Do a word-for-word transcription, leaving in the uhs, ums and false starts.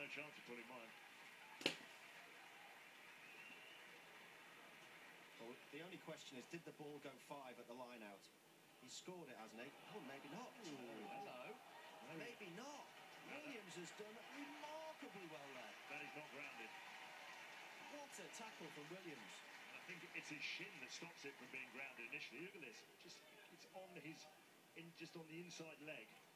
chance of pulling mine. Well, the only question is, did the ball go five at the line out? He's scored it, hasn't he? Oh, maybe not. Ooh, hello. Maybe not. Williams has done remarkably well there. That is not grounded. What a tackle from Williams. And I think it's his shin that stops it from being grounded initially. Look at this. Just it's on his in just on the inside leg.